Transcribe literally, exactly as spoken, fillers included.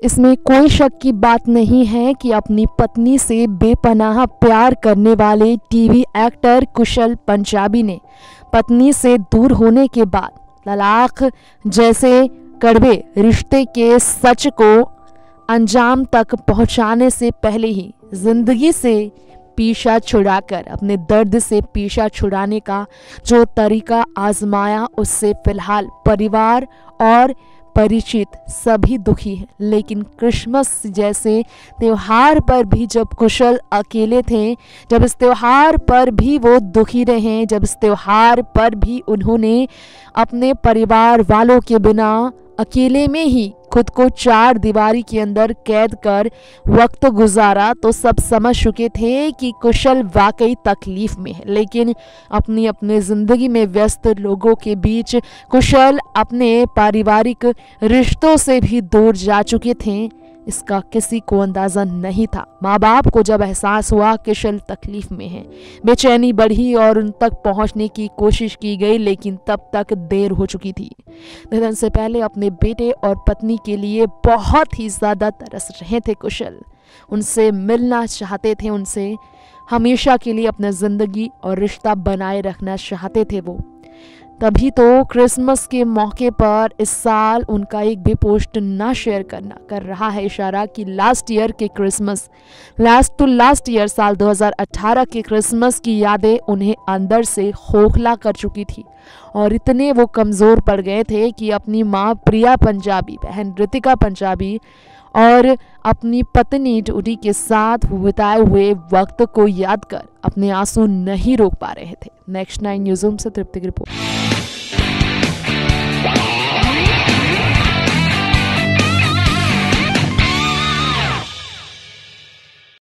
इसमें कोई शक की बात नहीं है कि अपनी पत्नी से बेपनाह प्यार करने वाले टीवी एक्टर कुशल पंजाबी ने पत्नी से दूर होने के बाद तलाक जैसे कड़वे रिश्ते के सच को अंजाम तक पहुंचाने से पहले ही जिंदगी से पीछा छुड़ाकर अपने दर्द से पीछा छुड़ाने का जो तरीका आजमाया, उससे फिलहाल परिवार और परिचित सभी दुखी हैं। लेकिन क्रिसमस जैसे त्योहार पर भी जब कुशल अकेले थे, जब इस त्योहार पर भी वो दुखी रहे, जब इस त्योहार पर भी उन्होंने अपने परिवार वालों के बिना अकेले में ही खुद को चार दीवारी के अंदर कैद कर वक्त गुजारा, तो सब समझ चुके थे कि कुशल वाकई तकलीफ में है। लेकिन अपनी अपनी ज़िंदगी में व्यस्त लोगों के बीच कुशल अपने पारिवारिक रिश्तों से भी दूर जा चुके थे, इसका किसी को अंदाज़ा नहीं था। माँ बाप को जब एहसास हुआ कि कुशल तकलीफ में है, बेचैनी बढ़ी और उन तक पहुँचने की कोशिश की गई, लेकिन तब तक देर हो चुकी थी। निधन से पहले अपने बेटे और पत्नी के लिए बहुत ही ज़्यादा तरस रहे थे कुशल। उनसे मिलना चाहते थे, उनसे हमेशा के लिए अपना ज़िंदगी और रिश्ता बनाए रखना चाहते थे वो। तभी तो क्रिसमस के मौके पर इस साल उनका एक भी पोस्ट ना शेयर करना कर रहा है इशारा कि लास्ट ईयर के Christmas last to last year साल दो हज़ार अठारह के क्रिसमस की यादें उन्हें अंदर से खोखला कर चुकी थी और इतने वो कमज़ोर पड़ गए थे कि अपनी माँ प्रिया पंजाबी, बहन ऋतिका पंजाबी और अपनी पत्नी टूटी के साथ बिताए हुए वक्त को याद कर अपने आंसू नहीं रोक पा रहे थे। नेक्स्ट नाइन न्यूज़ रूम से तृप्ति की रिपोर्ट।